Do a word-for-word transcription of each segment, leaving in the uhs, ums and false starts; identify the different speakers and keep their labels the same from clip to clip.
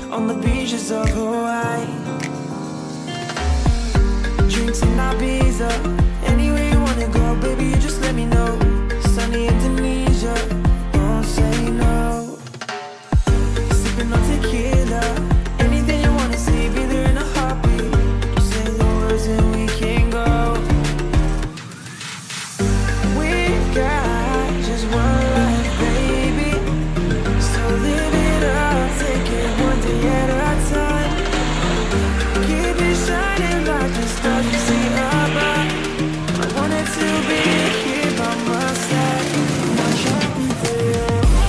Speaker 1: on the beaches of Hawaii. Drinks in Ibiza, anywhere you wanna go, baby, you just let me know. Sunny Indonesia, don't say no. Sipping on tequila, anything you wanna see, be there in a heartbeat. Just say the words and we can go. We've got just one life, baby, so live it up, take it one day at a time. Keep it shining like the stars you see above. I wanted to be here by my side. My shining for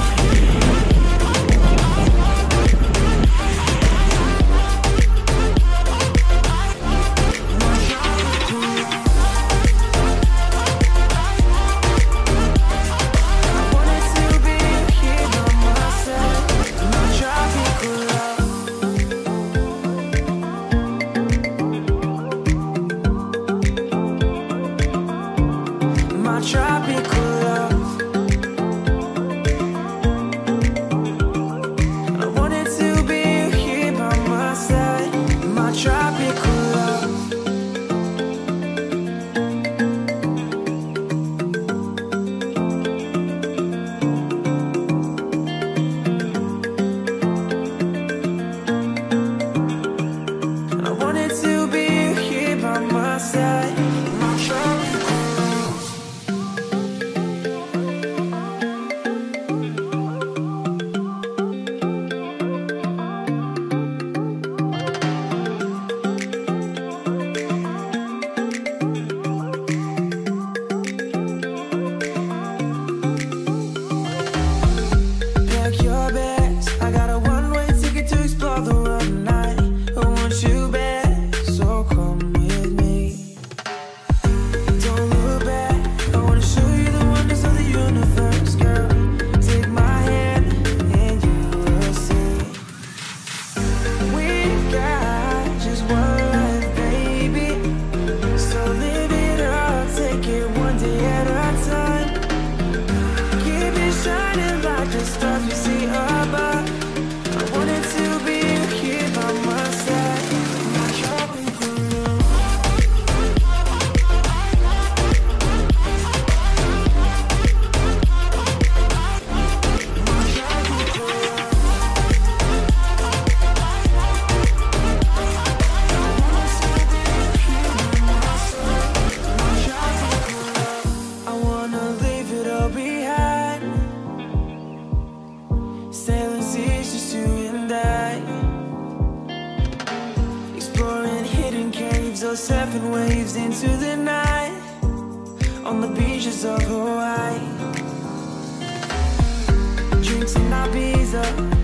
Speaker 1: surfing waves into the night on the beaches of Hawaii. Drinks in Ibiza,